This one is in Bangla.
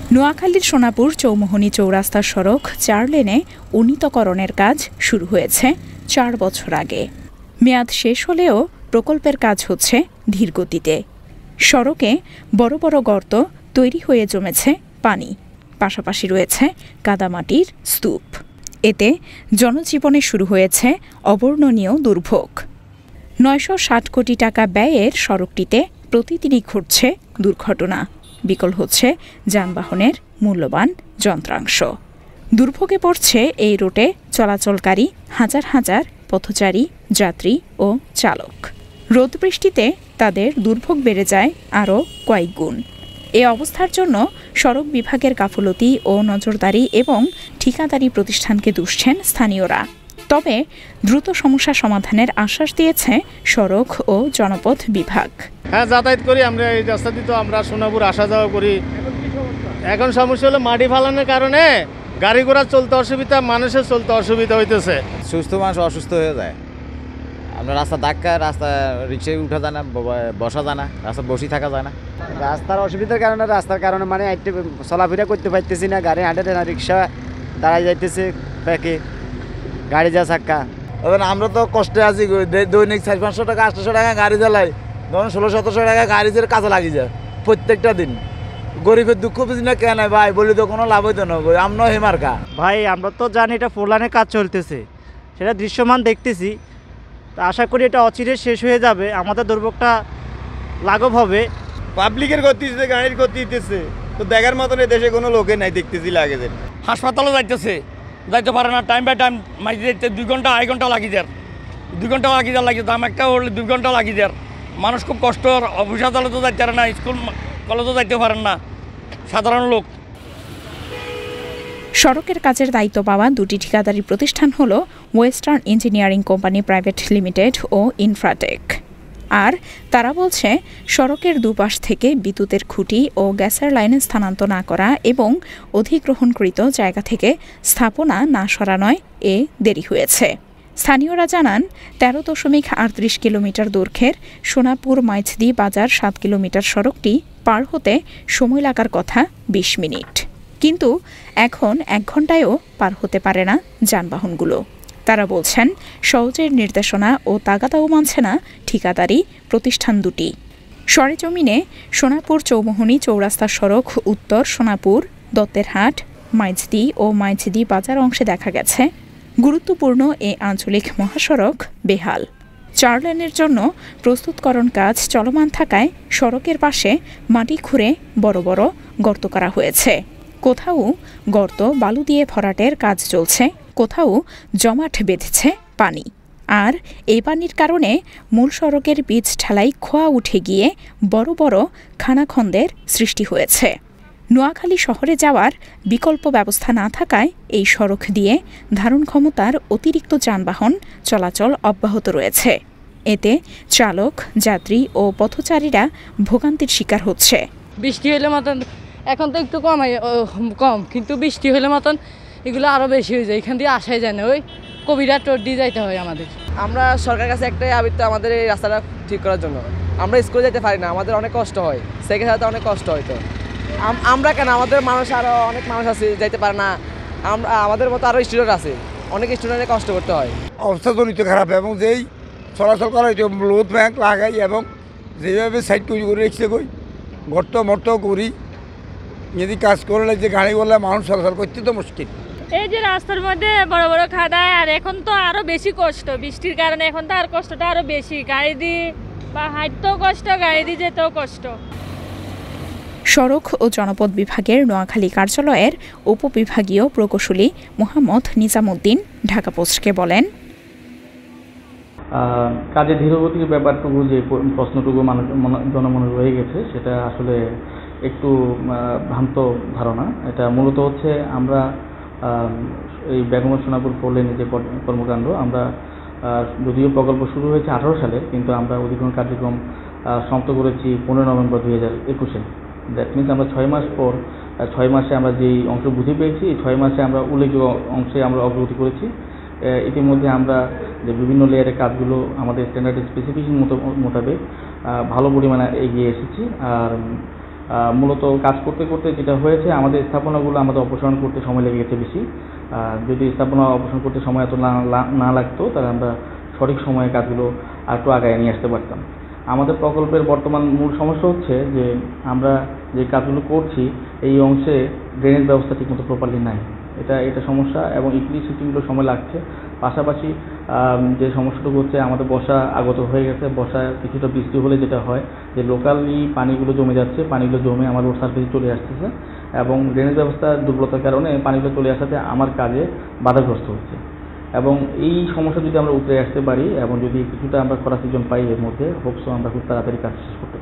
নোয়াখালীর sonapur-chowmuhani চৌরাস্তা সড়ক ৪ লেনে উন্নীতকরণের কাজ শুরু হয়েছে ৪ বছর আগে। মেয়াদ শেষ হলেও প্রকল্পের কাজ হচ্ছে ধীরগতিতে। সড়কে বড় বড় গর্ত তৈরি হয়ে জমেছে পানি, পাশাপাশি রয়েছে কাদামাটির স্তূপ। এতে জনজীবনে শুরু হয়েছে অবর্ণনীয় দুর্ভোগ। ৯৬০ কোটি টাকা ব্যয়ের সড়কটিতে প্রতিদিনই ঘটছে দুর্ঘটনা, বিকল হচ্ছে যানবাহনের মূল্যবান যন্ত্রাংশ। দুর্ভোগে পড়ছে এই রুটে চলাচলকারী হাজার হাজার পথচারী, যাত্রী ও চালক। রোদ বৃষ্টিতে তাদের দুর্ভোগ বেড়ে যায় আরও কয়েক গুণ। এ অবস্থার জন্য সড়ক বিভাগের গাফলতি ও নজরদারি এবং ঠিকাদারি প্রতিষ্ঠানকে দুষছেন স্থানীয়রা। তবে দ্রুত সমস্যা সমাধানের আশ্বাস দিয়েছে সড়ক ও জনপথ বিভাগ। হ্যাঁ, যাতায়াত করি আমরা, এই রাস্তা দিয়ে তো আমরা সোনাপুর আসা যাওয়া করি। এখন সমস্যা হলো মাটি ফালানোর কারণে গাড়ি ঘোড়া চলতে অসুবিধা, মানুষের চলতে অসুবিধা হইতেছে। সুস্থ মানুষ অসুস্থ হয়ে যায়। আপনার রাস্তা ধাক্কা, রাস্তা রিক্সায় উঠা যায় না, বসা যায় না, রাস্তা বসে থাকা যায় না। রাস্তার অসুবিধার কারণে, রাস্তার কারণে মানে একটু চলাফেরা করতে পারতেছি না, গাড়ি হাঁটে না, রিক্সা দাঁড়াই যাইতেছে প্যাকে, গাড়ি যা চাক্কা। এবার আমরা তো কষ্টে আছি, দৈনিক 400-500 টাকা 800 টাকা গাড়ি জ্বালাই, ধরুন 1600-1700 টাকা গাড়ি যে কাজে লাগি যায় প্রত্যেকটা দিন। গরিবের দুঃখ বুঝি না কেন ভাই, বলি তো কোনো লাভ হইতো না, আমরা হেমার্কা। ভাই আমরা তো জানি এটা ফোরলানের কাজ চলতেছে, সেটা দৃশ্যমান দেখতেছি। তা আশা করি এটা অচিরে শেষ হয়ে যাবে, আমাদের দুর্ভোগটা লাঘব হবে। পাবলিকের গতি দিতেছে, গাড়ির গতি দিতেছে, তো দেখার মতন দেশে কোনো লোকে নাই, দেখতেছি লাগে যে হাসপাতালে যাইতে পারে না, টাইম বাই টাইম মাইতে যাইতে 2 ঘন্টা 2.5 ঘন্টা লাগি যায়, 2 ঘন্টা লাগি যায়, দাম একটা হলে 2 ঘন্টা লাগি যায়। মানুষ খুব কষ্ট, অফিস আদালতও যাইতে পারে না, স্কুল কলেজও যাইতে পারেন না সাধারণ লোক। সড়কের কাজের দায়িত্ব পাওয়া দুটি ঠিকাদারি প্রতিষ্ঠান হল Western Engineering company private limited ও ইনফ্রাটেক। আর তারা বলছে, সড়কের দুপাশ থেকে বিদ্যুতের খুঁটি ও গ্যাসের লাইন স্থানান্তর না করা এবং অধিগ্রহণকৃত জায়গা থেকে স্থাপনা না সরানোয় এ দেরি হয়েছে। স্থানীয়রা জানান, 13.38 কিলোমিটার দৈর্ঘ্যের সোনাপুর-মাইজদি বাজার 7 কিলোমিটার সড়কটি পার হতে সময় লাগার কথা 20 মিনিট, কিন্তু এখন 1 ঘন্টায়ও পার হতে পারে না যানবাহনগুলো। তারা বলছেন, সহজের নির্দেশনা ও তাগাদাও মানছে না ঠিকাদারি প্রতিষ্ঠান দুটি। সরেজমিনে sonapur-chowmuhani চৌরাস্তা সড়ক উত্তর সোনাপুর, দত্তেরহাট, মাইজদি ও মাইজদি বাজার অংশে দেখা গেছে গুরুত্বপূর্ণ এ আঞ্চলিক মহাসড়ক বেহাল। 4 লেনের জন্য প্রস্তুতকরণ কাজ চলমান থাকায় সড়কের পাশে মাটি খুঁড়ে বড় বড় গর্ত করা হয়েছে। কোথাও গর্ত বালু দিয়ে ভরাটের কাজ চলছে, কোথাও জমাট বেঁধেছে পানি। আর এই পানির কারণে মূল সড়কের বীজ ঢালাই খোয়া উঠে গিয়ে বড় বড় খানাখন্দের সৃষ্টি হয়েছে। নোয়াখালী শহরে যাওয়ার বিকল্প ব্যবস্থা না থাকায় এই সড়ক দিয়ে ধারণ ক্ষমতার অতিরিক্ত যানবাহন চলাচল অব্যাহত রয়েছে। এতে চালক, যাত্রী ও পথচারীরা ভোগান্তির শিকার হচ্ছে। বৃষ্টি হলে মতন এখন তো একটু কম, কিন্তু বৃষ্টি হলে মতন এগুলো আরও বেশি হয়ে যায়, এখান দিয়ে আসাই যায় না, ওই কবিরাট রোড দিয়ে যাইতে হয় আমাদের। আমরা সরকারের কাছে একটাই আবৃত্তি, আমাদের এই রাস্তাটা ঠিক করার জন্য। আমরা স্কুলে যেতে পারি না, আমাদের অনেক কষ্ট হয়, সাইকেল চালাতে অনেক কষ্ট হয়। তো আমরা কেন, আমাদের মানুষ আরও অনেক মানুষ আছে যাইতে পারে না, আমাদের মতো আরও স্টুডেন্ট আছে, অনেক স্টুডেন্টের কষ্ট করতে হয়। অবস্থা জনিত খারাপ, এবং যেই চলাচল করা হয়েছে লোড ব্যাংক লাগাই এবং যেভাবে সাইড তৈরি করে রেখেছে কই গর্ত মর্ত করি যদি কাজ করলে যে গাড়ি বললে মানুষ চলাচল করতে তো মুশকিল। এই যে রাস্তার মধ্যে বড় বড় খাদায়, আর এখন তো আরো বেশি কষ্ট বৃষ্টির কারণে, এখন তো আর কষ্টটা আরো বেশি, গাড়ি দিয়ে বা হাঁটতেও কষ্ট, গাড়ি দিয়ে যেতেও কষ্ট। সড়ক ও জনপথ বিভাগের নোয়াখালী কার্যালয়ের উপবিভাগীয় প্রকৌশলী মোহাম্মদ নিজামুদ্দিন ঢাকা পোস্টকে বলেন, কাজে ধীরগতির ব্যাপারটুকু, যে প্রশ্নটুকু জনমনে রয়ে গেছে, সেটা আসলে একটু ভ্রান্ত ধারণা। এটা মূলত হচ্ছে আমরা এই বেগমগঞ্জ সোনাপুর 4 লেনের যে কর্মকাণ্ড, আমরা যদিও প্রকল্প শুরু হয়েছে 18 সালে, কিন্তু আমরা অধিগ্রহণ কার্যক্রম সমাপ্ত করেছি 15 নভেম্বর 2021-এ। দ্যাট মিনস আমরা 6 মাস পর, 6 মাসে আমরা যেই অংশ বুঝে পেয়েছি, এই 6 মাসে আমরা উল্লেখযোগ্য অংশে আমরা অগ্রগতি করেছি। ইতিমধ্যে আমরা যে বিভিন্ন লেয়ারের কাজগুলো আমাদের স্ট্যান্ডার্ড স্পেসিফিকেশন মোতাবেক ভালো পরিমাণে এগিয়ে এসেছি। আর মূলত কাজ করতে করতে যেটা হয়েছে, আমাদের স্থাপনাগুলো আমাদের অপসারণ করতে সময় লেগে গেছে বেশি। যদি স্থাপনা অপসারণ করতে সময় এত না লাগতো, তাহলে আমরা সঠিক সময়ে কাজগুলো আর একটু আগায় নিয়ে আসতে পারতাম। আমাদের প্রকল্পের বর্তমান মূল সমস্যা হচ্ছে যে আমরা যে কাজগুলো করছি এই অংশে ড্রেনেজ ব্যবস্থা ঠিকমতো প্রপারলি নাই। এটা সমস্যা, এবং ইলেকট্রিসিটিগুলো সময় লাগছে। পাশাপাশি যে সমস্যাটুকু হচ্ছে, আমাদের বর্ষা আগত হয়ে গেছে। বর্ষায় কিছুটা বৃষ্টি হলে যেটা হয় যে লোকালি পানিগুলো জমে যাচ্ছে, পানিগুলো জমে আমার রোড সার্ফেসে চলে আসতেছে, এবং ড্রেনেজ ব্যবস্থার দুর্বলতার কারণে পানিগুলো চলে আসাতে আমার কাজে বাধাগ্রস্ত হচ্ছে। এবং এই সমস্যা যদি আমরা উতরে আসতে পারি এবং যদি কিছুটা আমরা খরা সিজন পাই, এর মধ্যে হোপসো আমরা খুব তাড়াতাড়ি কাজ শেষ করতে পারি।